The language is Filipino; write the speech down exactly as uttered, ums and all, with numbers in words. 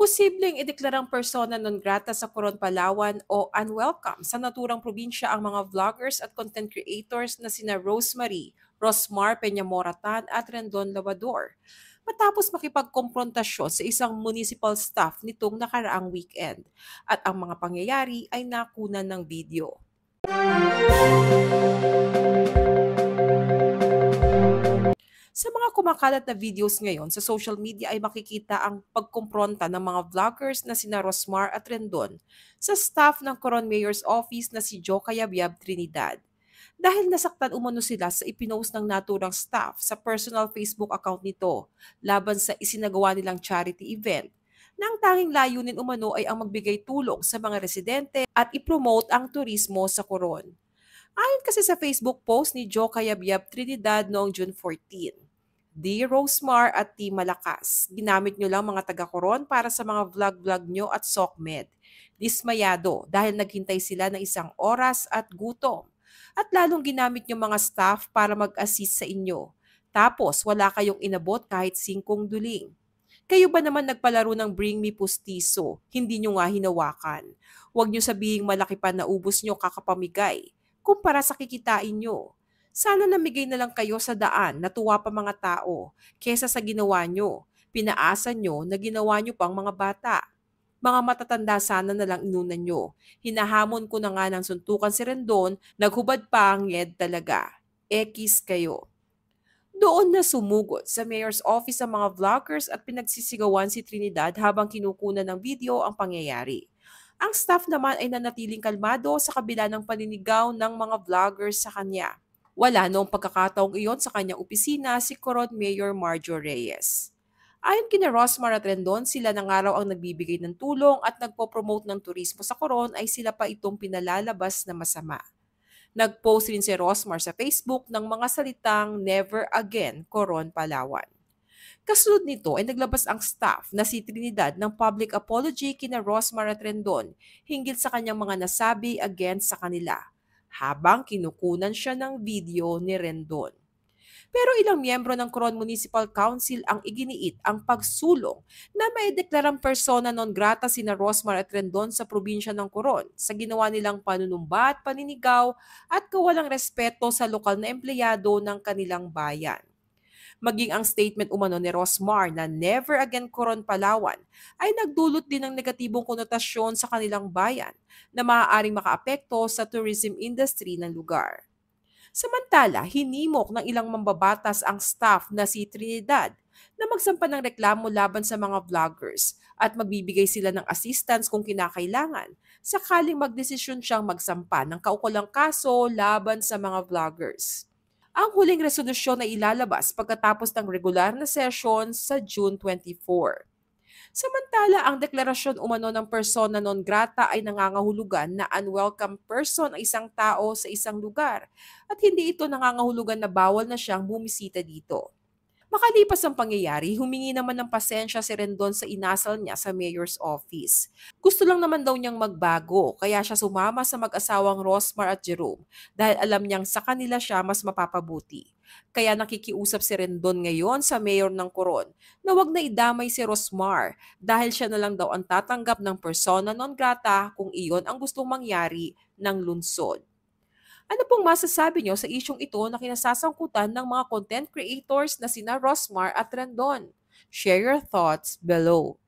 Posibleng ideklarang persona non grata sa Coron, Palawan o unwelcome sa naturang probinsya ang mga vloggers at content creators na sina Rosemary, Rosmar Peñamoratan at Rendon Lavador matapos makipagkomprontasyon sa isang municipal staff nitong nakaraang weekend at ang mga pangyayari ay nakunan ng video. Sa mga kumakalat na videos ngayon sa social media ay makikita ang pagkumpronta ng mga vloggers na sina Rosmar at Rendon sa staff ng Coron Mayor's Office na si Joe Cayabyab Trinidad. Dahil nasaktan umano sila sa ipinost ng naturang staff sa personal Facebook account nito laban sa isinagawa nilang charity event na ang tanging layunin umano ay ang magbigay tulong sa mga residente at ipromote ang turismo sa Coron. Ayon kasi sa Facebook post ni Joe Cayabyab Trinidad noong June fourteenth, Dear Rosemar at Team Malakas, ginamit nyo lang mga taga-Coron para sa mga vlog-vlog nyo at SOCMED. Dismayado dahil naghintay sila ng isang oras at gutom. At lalong ginamit nyo mga staff para mag-assist sa inyo. Tapos wala kayong inabot kahit singkong duling. Kayo ba naman nagpalaro ng Bring Me Pustiso? Hindi nyo nga hinawakan. Huwag nyo sabihing malaki pa na ubos nyo kakapamigay kumpara sa kikitain nyo. Sana namigay na lang kayo sa daan, natuwa pa mga tao, kesa sa ginawa nyo. Pinaasa nyo na ginawa nyo pang mga bata. Mga matatanda sana na lang inunan nyo. Hinahamon ko na nga ng suntukan si Rendon, naghubad pa ang nged talaga. Ekis kayo. Doon na sumugod sa mayor's office ang mga vloggers at pinagsisigawan si Trinidad habang kinukunan ng video ang pangyayari. Ang staff naman ay nanatiling kalmado sa kabila ng paninigaw ng mga vloggers sa kanya. Wala noong pagkakataong iyon sa kanyang opisina si Coron Mayor Marjo Reyes. Ayon kina Rosmar at Rendon, sila na nga raw ang nagbibigay ng tulong at nagpo-promote ng turismo sa Coron ay sila pa itong pinalalabas na masama. Nag-post rin si Rosmar sa Facebook ng mga salitang Never Again Coron, Palawan. Kasunod nito ay naglabas ang staff na si Trinidad ng public apology kina Rosmar at Rendon hinggil sa kanyang mga nasabi against sa kanila, habang kinukunan siya ng video ni Rendon. Pero ilang miyembro ng Coron Municipal Council ang iginiit ang pagsulong na may deklarang persona non grata sina Rosmar at Rendon sa probinsya ng Coron sa ginawa nilang panunumba at paninigaw at kawalang respeto sa lokal na empleyado ng kanilang bayan. Maging ang statement umano ni Rosmar na Never Again Coron, Palawan ay nagdulot din ng negatibong konotasyon sa kanilang bayan na maaaring makaapekto sa tourism industry ng lugar. Samantala, hinimok ng ilang mambabatas ang staff na si Trinidad na magsampa ng reklamo laban sa mga vloggers at magbibigay sila ng assistance kung kinakailangan sakaling magdesisyon siyang magsampa ng kaukulang kaso laban sa mga vloggers. Ang huling resolusyon ay ilalabas pagkatapos ng regular na session sa June twenty-fourth. Samantala, ang deklarasyon umano ng persona non grata ay nangangahulugan na unwelcome person ang isang tao sa isang lugar at hindi ito nangangahulugan na bawal na siyang bumisita dito. Makalipas ang pangyayari, humingi naman ng pasensya si Rendon sa inasal niya sa mayor's office. Gusto lang naman daw niyang magbago, kaya siya sumama sa mag-asawang Rosmar at Jerome dahil alam niyang sa kanila siya mas mapapabuti. Kaya nakikiusap si Rendon ngayon sa mayor ng Coron na wag na idamay si Rosmar dahil siya na lang daw ang tatanggap ng persona non grata kung iyon ang gustong mangyari ng lungsod. Ano pong masasabi niyo sa isyong ito na kinasasangkutan ng mga content creators na sina Rosmar at Rendon? Share your thoughts below.